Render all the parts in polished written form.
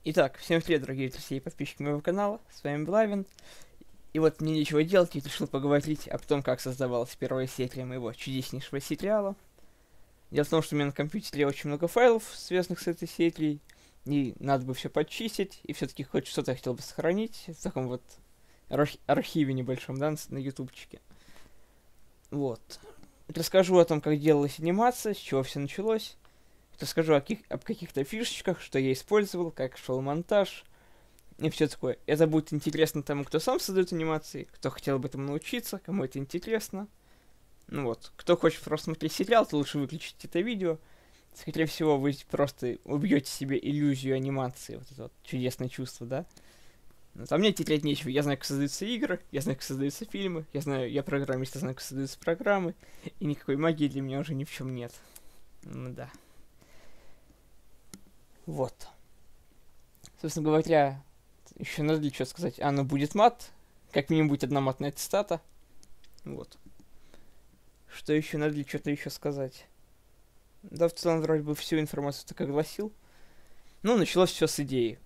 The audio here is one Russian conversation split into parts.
Итак, всем привет, дорогие друзья и подписчики моего канала, с вами Блавин. И вот мне нечего делать, я решил поговорить о том, как создавалась первая серия моего чудеснейшего сериала. Дело в том, что у меня на компьютере очень много файлов, связанных с этой серией, и надо бы все подчистить, и все-таки хоть что-то я хотел бы сохранить в таком вот архиве небольшом, да, на ютубчике. Вот. Расскажу о том, как делалась анимация, с чего все началось. Расскажу об каких-то фишечках, что я использовал, как шел монтаж и все такое. Это будет интересно тому, кто сам создает анимации, кто хотел бы этому научиться, кому это интересно. Ну вот, кто хочет просто смотреть сериал, то лучше выключить это видео. Скорее всего, вы просто убьете себе иллюзию анимации, вот это вот чудесное чувство, да? Но там мне терять нечего. Я знаю, как создаются игры, я знаю, как создаются фильмы, я программист, я знаю, как создаются программы, и никакой магии для меня уже ни в чем нет. Ну да. Вот. Собственно говоря, еще надо ли что сказать? Ну будет мат. Как минимум будет одна матная цитата. Вот. Что еще надо ли что-то еще сказать? Да, в целом, вроде бы всю информацию так огласил. Ну, началось все с идеи.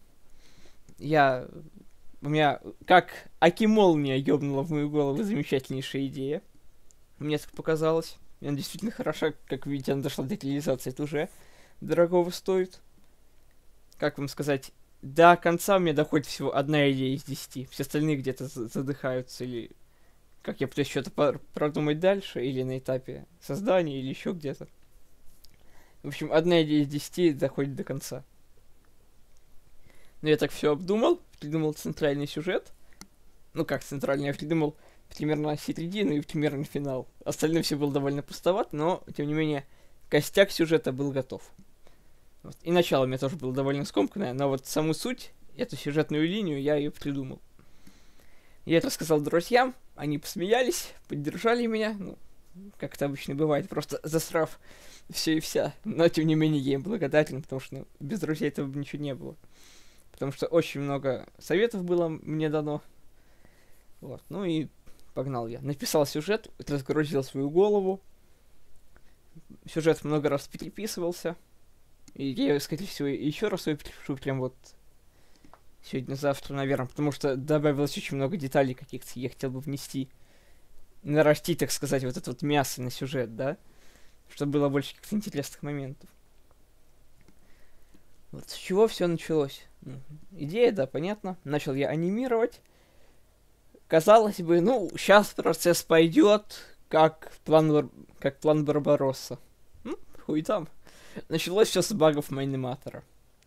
У меня, как Аки-молния ёбнула в мою голову замечательнейшая идея. Мне так показалось. Она действительно хороша, как видите, она дошла до реализации. Это уже дорогого стоит. Как вам сказать, до конца у меня доходит всего одна идея из 10. Все остальные где-то задыхаются, или как я пытаюсь что-то продумать дальше, или на этапе создания, или еще где-то. В общем, одна идея из 10 доходит до конца. Но я так все обдумал, придумал центральный сюжет. Ну как центральный, я придумал примерно середину и примерно финал. Остальное все было довольно пустовато, но, тем не менее, костяк сюжета был готов. Вот. И начало у меня тоже было довольно скомканное, но вот саму суть, эту сюжетную линию, я ее придумал. Я это рассказал друзьям, они посмеялись, поддержали меня, ну, как это обычно бывает, просто засрав все и вся. Но, тем не менее, я им благодарен, потому что без друзей этого бы ничего не было. Потому что очень много советов было мне дано. Вот, ну и погнал я. Написал сюжет, разгрузил свою голову. Сюжет много раз переписывался. И я, скорее всего, еще раз его перепишу, прям вот сегодня-завтра, наверное, потому что добавилось очень много деталей каких-то, я хотел бы внести, нарастить, так сказать, вот это вот мясо на сюжет, да, чтобы было больше каких-то интересных моментов. Вот с чего все началось? Идея, да, понятно. Начал я анимировать. Казалось бы, ну, сейчас процесс пойдет, как план Барбаросса. Хуй там. Началось все с багов майниматора.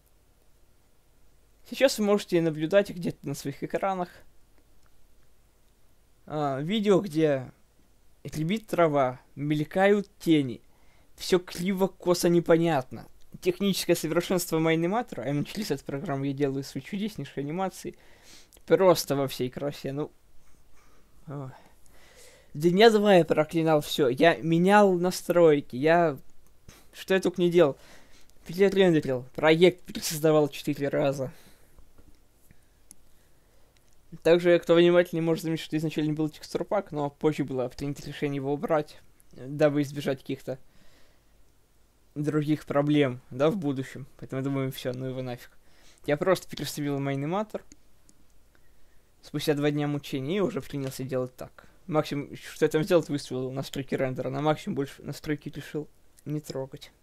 Сейчас вы можете наблюдать где-то на своих экранах видео, где рябит трава, мелькают тени. Все криво, косо, непонятно. Техническое совершенство майниматора, а начали с этой программы, я делаю свои чудеснейшие анимации, просто во всей красе, ну... Дня два я проклинал все. Я менял настройки, что я только не делал. Перерендерил. Проект пересоздавал 4 раза. Также, кто внимательнее, может заметить, что изначально был текстурпак, но позже было принято решение его убрать, дабы избежать каких-то других проблем, да, в будущем. Поэтому, думаю, все, ну его нафиг. Я просто переставил майниматор спустя 2 дня мучений и уже принялся делать так. Максимум, что я там сделал, выставил настройки рендера. На максимум больше настройки решил не трогать.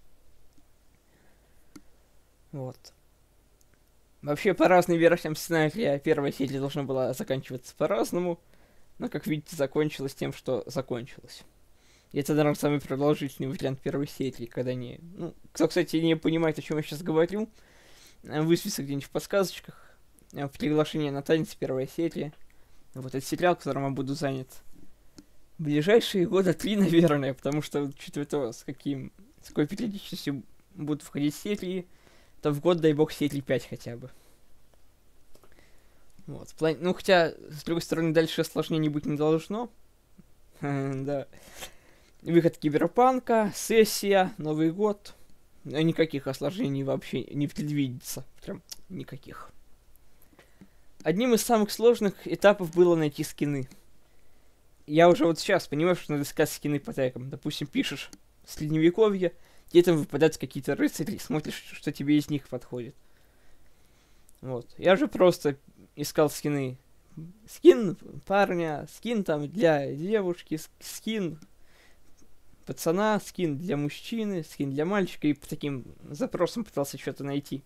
Вот. Вообще, по разным версиям сценария, первая серия должна была заканчиваться по-разному. Но, как видите, закончилась тем, что закончилась. И это, наверное, самый продолжительный вариант первой серии, когда не... Ну, кто, кстати, не понимает, о чем я сейчас говорю, высветится где-нибудь в подсказочках. Приглашение на танец, первая серия. Вот этот сериал, которым я буду занят ближайшие года 3, наверное, потому что, учитывая то, с какой периодичностью будут входить серии, то в год, дай бог, серии 5 хотя бы. Вот. Ну, хотя, с другой стороны, дальше осложнений быть не должно. Да. Выход Киберпанка, сессия, Новый год. Никаких осложнений вообще не предвидится. Прям никаких. Одним из самых сложных этапов было найти скины. Я уже вот сейчас понимаю, что надо искать скины по тегам. Допустим, пишешь Средневековье, где там выпадают какие-то рыцари, смотришь, что тебе из них подходит. Вот. Я же просто искал скины. Скин парня, скин там для девушки, скин пацана, скин для мужчины, скин для мальчика, и по таким запросам пытался что-то найти.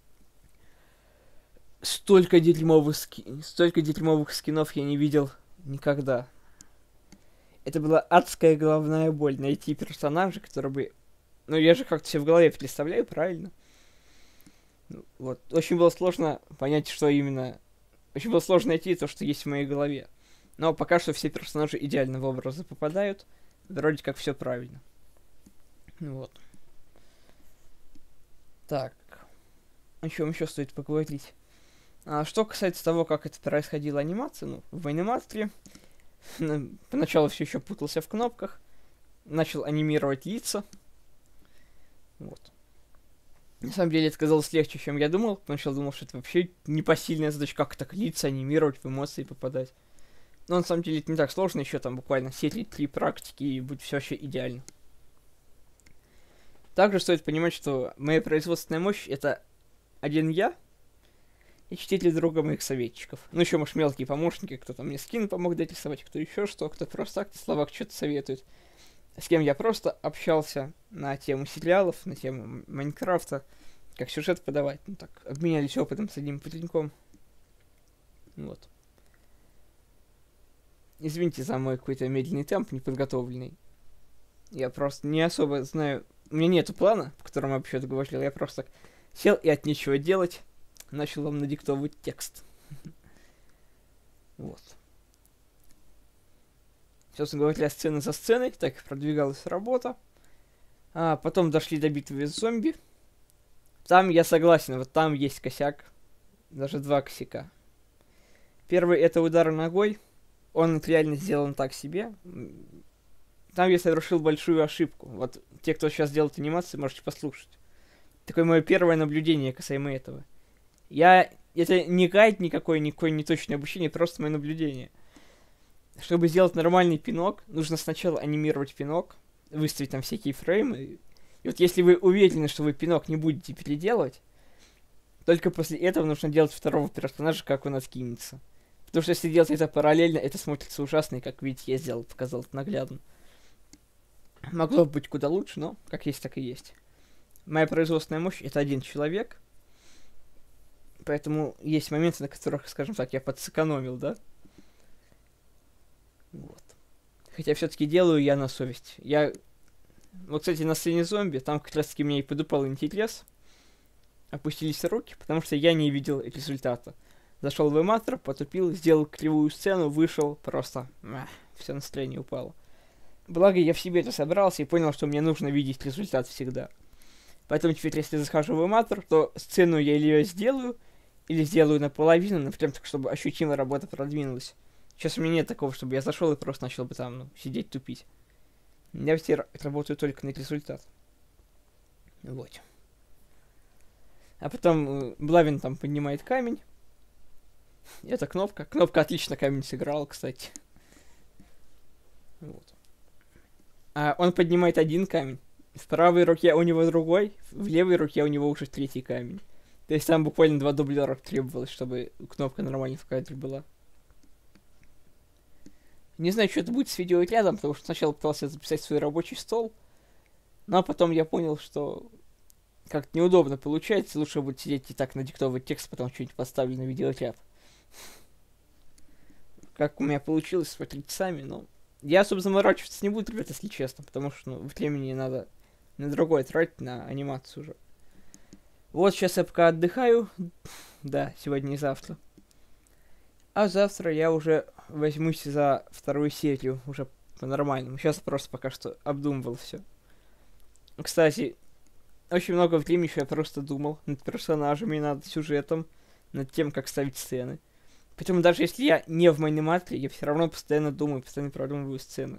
Столько дерьмовых скинов я не видел никогда. Это была адская головная боль найти персонажа, который бы... Ну, я же как-то себе в голове представляю, правильно? Вот. Очень было сложно понять, что именно... Очень было сложно найти то, что есть в моей голове. Но пока что все персонажи идеально в образы попадают. Вроде как все правильно. Вот. Так. О чем еще стоит поговорить? Что касается того, как это происходила анимация, ну, в аниматоре поначалу все еще путался в кнопках, начал анимировать лица. Вот. На самом деле это казалось легче, чем я думал. Поначалу думал, что это вообще непосильная задача, как так лица анимировать, в эмоции попадать. Но на самом деле это не так сложно, еще там буквально серии 3 практики, и будет все вообще идеально. Также стоит понимать, что моя производственная мощь это один я и 4 друга моих советчиков. Ну, еще, может, мелкие помощники, кто-то мне скин помог дорисовать, кто еще что, кто просто так на словах что-то советует. С кем я просто общался на тему сериалов, на тему Майнкрафта, как сюжет подавать. Ну, так, обменялись опытом с одним пареньком. Вот. Извините за мой какой-то медленный темп, неподготовленный. Я просто не особо знаю... У меня нету плана, по которому я вообще-то говорил. Я просто сел и от нечего делать начал вам надиктовывать текст. Вот. Собственно говоря, сцена за сценой, так и продвигалась работа. Потом дошли до битвы с зомби. Там я согласен, вот там есть косяк. Даже 2 косяка. Первый это удар ногой. Он реально сделан так себе. Там я совершил большую ошибку. Вот те, кто сейчас делает анимацию, можете послушать. Такое мое первое наблюдение касаемо этого. Это не гайд никакое не точное обучение, просто мое наблюдение. Чтобы сделать нормальный пинок, нужно сначала анимировать пинок, выставить там всякие фреймы. И вот если вы уверены, что вы пинок не будете переделывать, только после этого нужно делать второго персонажа, как он откинется. Потому что если делать это параллельно, это смотрится ужасно, и как видите, я сделал, показал это наглядно. Могло бы быть куда лучше, но как есть, так и есть. Моя производственная мощь это 1 человек. Поэтому есть моменты, на которых, скажем так, я подсэкономил, да? Вот. Хотя все-таки делаю я на совесть. Вот, кстати, на сцене зомби, там как раз-таки мне и подупал интерес. Опустились руки, потому что я не видел результата. Зашел в эматор, потупил, сделал кривую сцену, вышел, просто... все настроение упало. Благо, я в себе это собрался и понял, что мне нужно видеть результат всегда. Поэтому теперь, если захожу в эматор, то сцену я или ее сделаю, или сделаю наполовину, например, так, чтобы ощутимо работа продвинулась. Сейчас у меня нет такого, чтобы я зашел и просто начал бы там, сидеть тупить. Я теперь работаю только на результат. Вот. А потом Блавин там поднимает камень. Это кнопка. Кнопка отлично камень сыграла, кстати. Вот. Он поднимает 1 камень. В правой руке у него другой, в левой руке у него уже 3-й камень. То есть там буквально 2 дублера требовалось, чтобы кнопка нормально в кадре была. Не знаю, что это будет с видеорядом, потому что сначала пытался записать свой рабочий стол, но потом я понял, что как-то неудобно получается, лучше будет сидеть и так надиктовывать текст, потом что-нибудь поставлю на видеоряд. Как у меня получилось, смотрите сами, но... Я особо заморачиваться не буду, ребят, если честно, потому что времени надо на другое тратить, на анимацию уже. Вот сейчас я пока отдыхаю. Да, сегодня и завтра. А завтра я уже возьмусь за 2-ю серию, уже по-нормальному. Сейчас просто пока что обдумывал все. Кстати, очень много времени еще я просто думал над персонажами, над сюжетом, над тем, как ставить сцены. Причем даже если я не в Майнематре, я все равно постоянно думаю, постоянно продумываю сцены.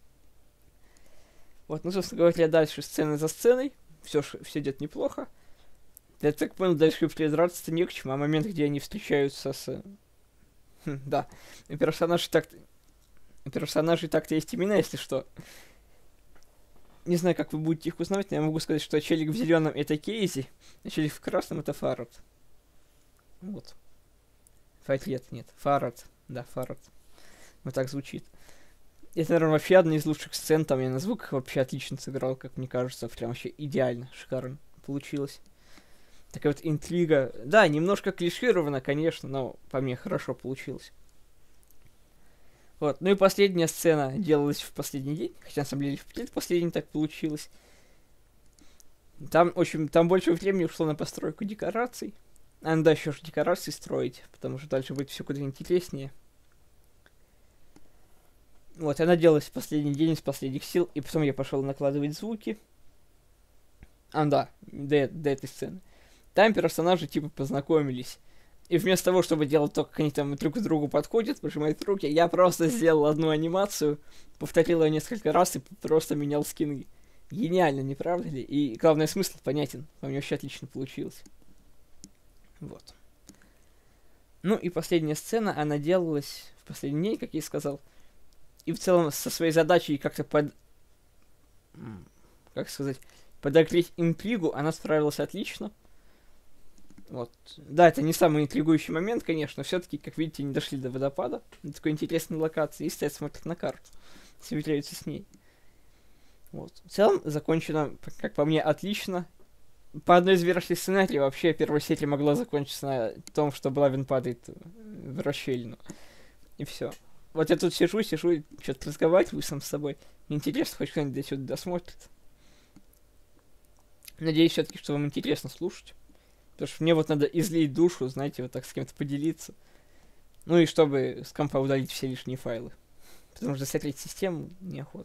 Вот, ну, собственно говоря, дальше сцены за сценой. Все идет неплохо. Я так понял, дальше придраться-то не к чему, а момент, где они встречаются с... да, персонажи так-то есть имена, если что. Не знаю, как вы будете их узнавать, но я могу сказать, что челик в зеленом это Кейзи, а челик в красном это Фарад. Вот. Фарет, нет. Фарад. Да, Фарад. Вот так звучит. Это, наверное, вообще одна из лучших сцен. Там я на звуках вообще отлично сыграл, как мне кажется. Прям вообще идеально, шикарно получилось. Такая вот интрига. Да, немножко клиширована, конечно, но по мне хорошо получилось. Вот. Ну и последняя сцена делалась в последний день. Хотя, на самом деле, в предпоследний так получилось. Там, в общем, там больше времени ушло на постройку декораций. А надо еще же декорации строить, потому что дальше будет все куда интереснее. Вот, она делалась в последний день из последних сил, и потом я пошел накладывать звуки. Да, до этой сцены. Там персонажи типа познакомились. И вместо того, чтобы делать то, как они там друг к другу подходят, пожимают руки, я просто сделал одну анимацию, повторил ее несколько раз и просто менял скины. Гениально, не правда ли? И главный смысл понятен. У меня вообще отлично получилось. Вот. Ну и последняя сцена, она делалась в последний день, как я и сказал. И в целом со своей задачей как-то подогреть интригу, она справилась отлично. Вот. Да, это не самый интригующий момент, конечно, все-таки, как видите, не дошли до водопада, до такой интересной локации, и стоят, смотрят на карту, сверяются с ней. Вот. В целом, закончено, как по мне, отлично. По одной из версий сценария, вообще, первая серия могла закончиться на том, что Блавин падает в расщелину. И все. Вот я тут сижу, что-то разговариваю сам с собой. Мне интересно, хоть кто-нибудь до сюда досмотрит. Надеюсь, все-таки, что вам интересно слушать. Потому что мне вот надо излить душу, знаете, вот так с кем-то поделиться. Ну и чтобы с компа удалить все лишние файлы. Потому что застрять систему неохота.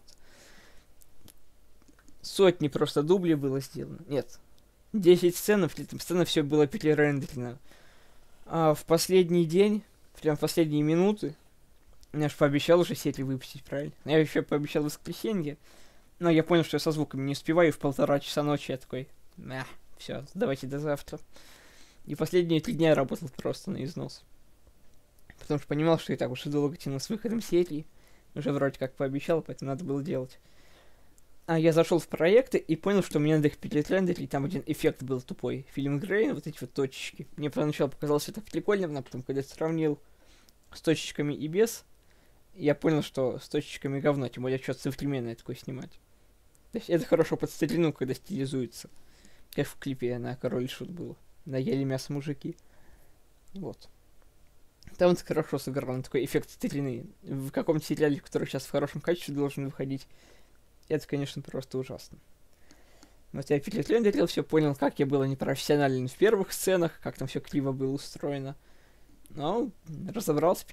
Сотни просто дублей было сделано. Нет. 10 сцен, при этом сцена все было перерендерено. А в последний день, прям в последние минуты, я же пообещал уже серию выпустить, правильно? Я еще пообещал в воскресенье. Но я понял, что я со звуками не успеваю, и в 1,5 часа ночи я такой... Все, давайте до завтра. И последние 3 дня я работал просто на износ. Потому что понимал, что и так уж и долго тянул с выходом серии. Уже вроде как пообещал, поэтому надо было делать. А я зашел в проекты и понял, что мне надо их перерендерить. Там один эффект был тупой. Фильм Грейн, вот эти вот точечки. Мне поначалу показалось это прикольным, но потом, когда я сравнил с точечками и без, я понял, что с точечками говно, тем более что-то современное такое снимать. То есть это хорошо под старину, когда стилизуется. Как в клипе на Король и Шут было. На ели мясо мужики. Вот. Там это хорошо сыграно, такой эффект старины. В каком-то сериале, который сейчас в хорошем качестве должен выходить. Это, конечно, просто ужасно. Вот я перерендерил, все понял, как я был непрофессионален в первых сценах, как там все криво было устроено. Но разобрался,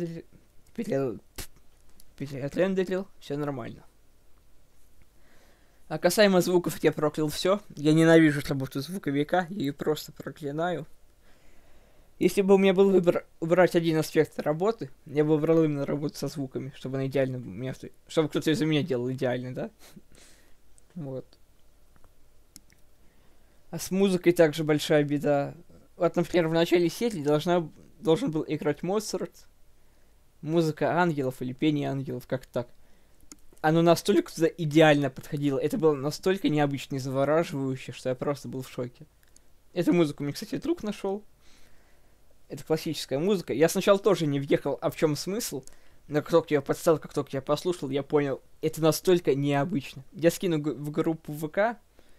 перерендерил, все нормально. А касаемо звуков, я проклял все. Я ненавижу работу звуковика, я ее просто проклинаю. Если бы у меня был выбор убрать один аспект работы, я бы выбрал именно работу со звуками, чтобы она идеально... Чтобы кто-то из-за меня делал идеально, да? Вот. А с музыкой также большая беда. Вот, например, в начале серии должен был играть Моцарт, музыка ангелов или пение ангелов, как так. Оно настолько туда идеально подходило, это было настолько необычно и завораживающе, что я просто был в шоке. Эту музыку мне, кстати, друг нашел. Это классическая музыка. Я сначала тоже не въехал, а в чем смысл, но как только я подставил, как только я послушал, я понял, это настолько необычно. Я скину в группу ВК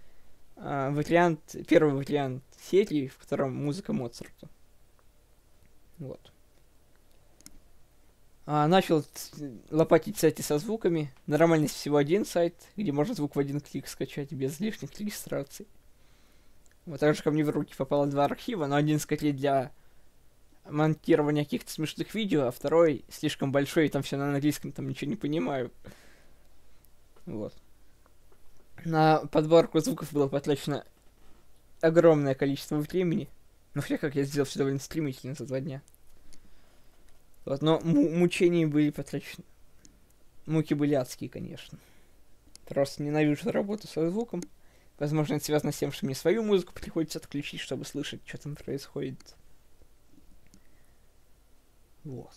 первый вариант серии, в котором музыка Моцарта. Вот. Начал лопатить сайты со звуками. Нормально всего один сайт, где можно звук в один клик скачать без лишних регистраций. Вот также ко мне в руки попало 2 архива, но один скорее для монтирования каких-то смешных видео, а второй слишком большой, и там все на английском, там ничего не понимаю. Вот. На подборку звуков было потрачено огромное количество времени. Но хотя как я сделал все довольно стремительно за 2 дня. Вот, но мучения были потрачены. Муки были адские, конечно. Просто ненавижу работу со звуком. Возможно, это связано с тем, что мне свою музыку приходится отключить, чтобы слышать, что там происходит. Вот.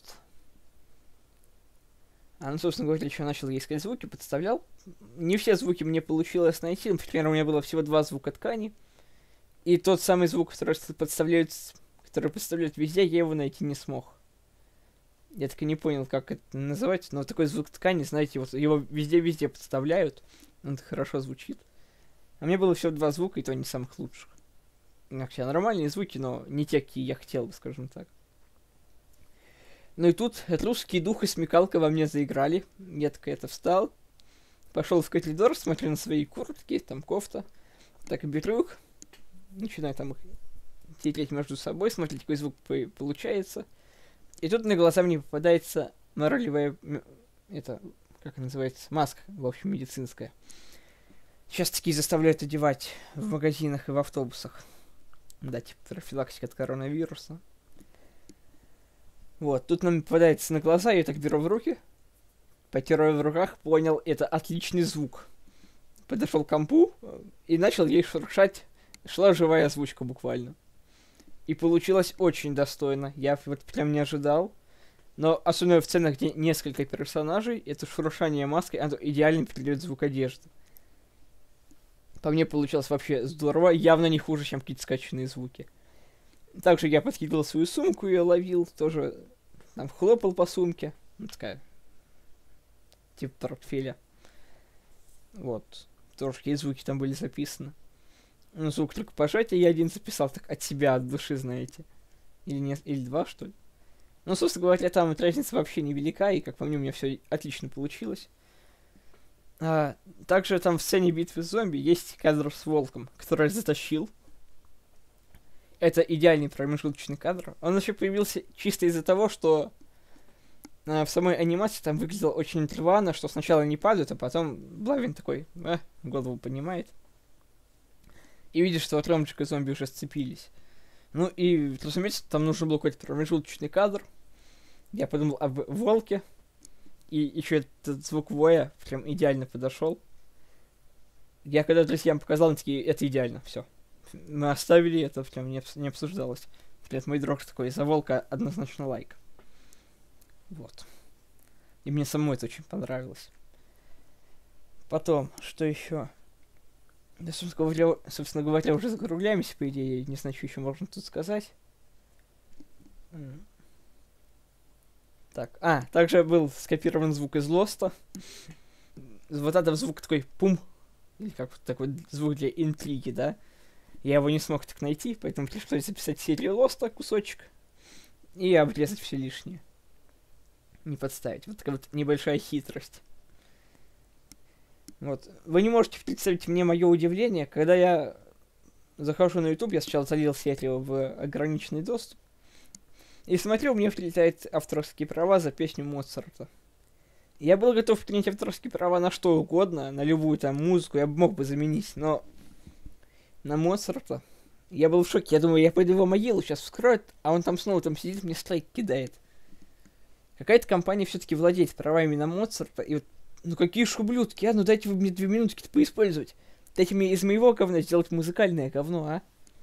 Ну, собственно говоря, еще начал я искать звуки, подставлял. Не все звуки мне получилось найти. Например, у меня было всего 2 звука ткани. И тот самый звук, который который представляют везде, я его найти не смог. Я так и не понял, как это называть, но такой звук ткани, знаете, вот его везде-везде подставляют, он хорошо звучит. А мне было всего 2 звука, и то не самых лучших. Вообще нормальные звуки, но не те, какие я хотел бы, скажем так. Ну и тут русский дух и смекалка во мне заиграли. Я так это встал, пошел в коридор, смотрю на свои куртки, там кофта, так и беру их, начинаю там их тереть между собой, смотреть, какой звук получается. И тут на глаза мне попадается марлевая, это, как называется, маска, в общем, медицинская. Сейчас такие заставляют одевать в магазинах и в автобусах. Да, типа профилактика от коронавируса. Вот, тут нам попадается на глаза, я так беру в руки, потираю в руках, понял, это отличный звук. Подошел к компу и начал ей шуршать, шла живая озвучка буквально. И получилось очень достойно. Я вот прям не ожидал. Но особенно в сценах, где несколько персонажей, это шуршание маской, оно идеально передает звук одежды. По мне получилось вообще здорово. Явно не хуже, чем какие-то скачанные звуки. Также я подкидывал свою сумку и ловил. Тоже там хлопал по сумке. Ну, такая. Типа портфеля. Вот. Тоже какие звуки там были записаны. Ну, звук только пожатия я один записал, так от себя, от души, знаете. Или нет, или 2, что ли. Ну, собственно говоря, там разница вообще невелика, и, как по мне, у меня все отлично получилось. Также там в сцене битвы с зомби есть кадр с волком, который я затащил. Это идеальный промежуточный кадр. Он вообще появился чисто из-за того, что в самой анимации там выглядело очень рвано, что сначала не падают, а потом Блавин такой, голову поднимает. И видишь, что Ромчик и зомби уже сцепились. Ну и, разумеется, там нужен был какой-то промежуточный кадр. Я подумал об волке. И еще этот звук воя прям идеально подошел. Я когда друзьям показал, они такие, это идеально, все. Мы оставили это, прям не обсуждалось. Привет, мой друг такой, за волка однозначно лайк. Вот. И мне самому это очень понравилось. Потом, что еще? Да, собственно говоря, уже закругляемся, по идее, я не знаю, что еще можно тут сказать. Так, также был скопирован звук из Лоста. Вот этот звук такой пум, или как вот такой звук для интриги, да. Я его не смог так найти, поэтому пришлось записать серию Лоста, кусочек, и обрезать все лишнее. Не подставить. Вот такая вот небольшая хитрость. Вот. Вы не можете представить мне мое удивление, когда я захожу на YouTube, я сначала залил серию в ограниченный доступ, и смотрю, мне прилетают авторские права за песню Моцарта. Я был готов принять авторские права на что угодно, на любую там музыку, я мог бы заменить, но на Моцарта я был в шоке. Я думаю, я пойду его могилу сейчас вскроют, а он там снова там сидит, мне страйк кидает. Какая-то компания все-таки владеет правами на Моцарта, и вот, ну какие ж ублюдки, ну дайте вы мне 2 минутки-то поиспользовать. Дайте мне из моего говна сделать музыкальное говно, а?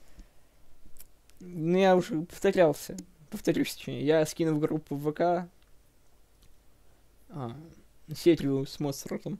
Ну я уже повторюсь, точнее, я скину в группу в ВК серию с Моцартом.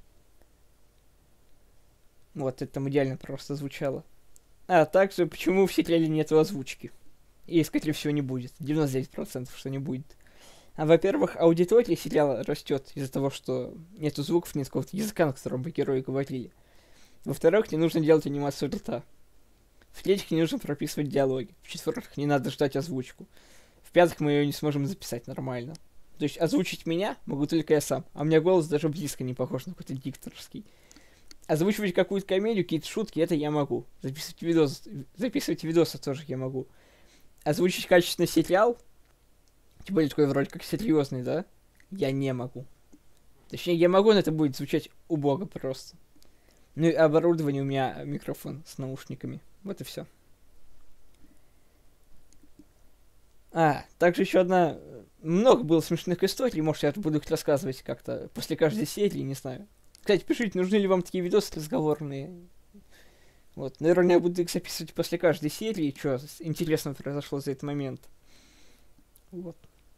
Вот, это там идеально просто звучало. Также, почему в сериале нету озвучки? И, скорее всего, не будет. 99% что не будет. Во-первых, аудитория сериала растет из-за того, что нету звуков, нет какого-то языка, на котором бы герои говорили. Во-вторых, не нужно делать анимацию рта. В-третьих, не нужно прописывать диалоги. В-четвертых, не надо ждать озвучку. В-пятых, мы ее не сможем записать нормально. То есть озвучить меня могу только я сам, а у меня голос даже близко не похож на какой-то дикторский. Озвучивать какую-то комедию, какие-то шутки, это я могу. Записывать видосы тоже я могу. Озвучить качественный сериал, тем более такой вроде как серьезный, да, я не могу. Точнее, я могу, но это будет звучать убого просто. Ну и оборудование у меня микрофон с наушниками. Вот и все. Также еще одна... Много было смешных историй, может, я буду их рассказывать как-то после каждой серии, не знаю. Кстати, пишите, нужны ли вам такие видосы разговорные. Вот, наверное, я буду их записывать после каждой серии, что интересного произошло за этот момент. Вот.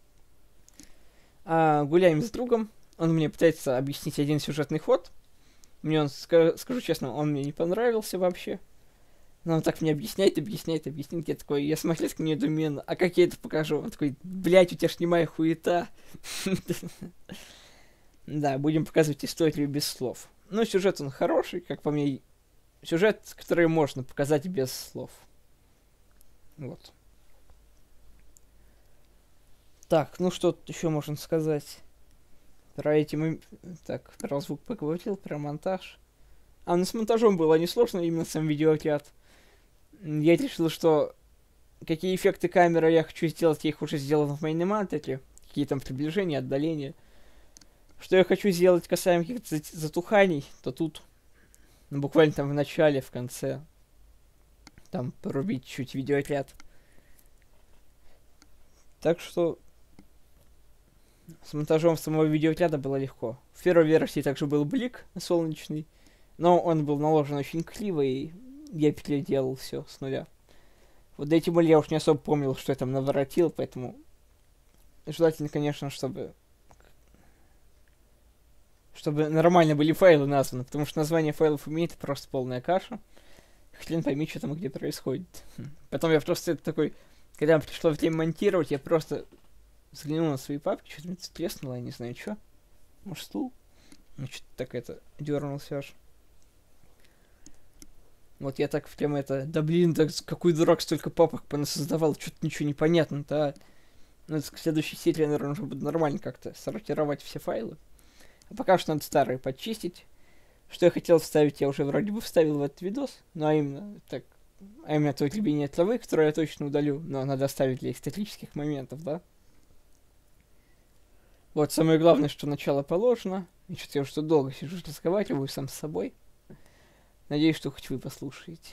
Гуляем с другом, он мне пытается объяснить один сюжетный ход. Мне он, скажу честно, он мне не понравился вообще. Но он так мне объясняет. Я такой, я смотрю так недоуменно, а как я это покажу? Он такой, блядь, у тебя ж немая хуета. Да, будем показывать историю без слов. Но сюжет он хороший, как по мне. Сюжет, который можно показать без слов. Вот. Так, ну что тут еще можно сказать? Про эти... Так, про звук поговорил, про монтаж. Ну с монтажом было несложно, именно сам видеоряд. Я решил, что какие эффекты камеры я хочу сделать, я их уже сделал в Майнемантере. Какие там приближения, отдаления. Что я хочу сделать касаемо каких-то затуханий, то тут буквально там в начале, в конце там порубить чуть видеоряд. Так что с монтажом самого видеоряда было легко. В первой версии также был блик солнечный, но он был наложен очень криво, и я переделал все с нуля. Вот до этим я уж не особо помнил, что я там наворотил, поэтому желательно, конечно, чтобы нормально были файлы названы, потому что название файлов имеет просто полная каша. Хрен пойми, что там и где происходит. Потом я просто такой, когда пришло время монтировать, я просто взглянул на свои папки, что-то мне треснуло, я не знаю, что. Может, стул? Ну, что-то так это, дернулся аж. Вот я так прямо это, да блин, да какой дурак столько папок понасоздавал, что-то ничего не понятно-то, а. Ну, это к следующей серии, наверное, уже буду нормально как-то сортировать все файлы. А пока что надо старые почистить. Что я хотел вставить, я уже вроде бы вставил в этот видос. Ну, а именно то любение травы, которое я точно удалю, но надо оставить для исторических моментов, да? Вот, самое главное, что начало положено. И что-то я уже тут долго сижу, разговариваю сам с собой. Надеюсь, что хоть вы послушаете.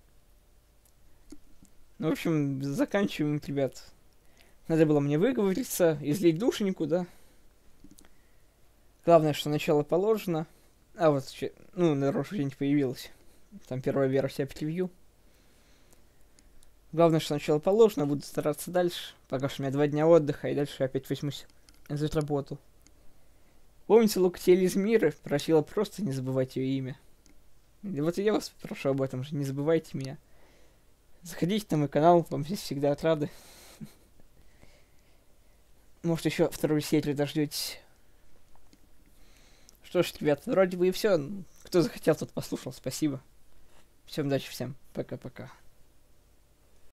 Ну, в общем, заканчиваем, ребят. Надо было мне выговориться, излить душеньку, да? Главное, что начало положено. А вот, наверное, что-нибудь появилось. Там первая версия превью. Главное, что начало положено, буду стараться дальше. Пока что у меня 2 дня отдыха, и дальше опять возьмусь за работу. Помните, Лукатель из Мира просила просто не забывать ее имя. И вот и я вас прошу об этом же, не забывайте меня. Заходите на мой канал, вам здесь всегда рады. Может, еще вторую серию дождетесь. Что ж, ребят, вроде бы и все. Кто захотел, тот послушал. Спасибо. Всем удачи, всем. Пока-пока.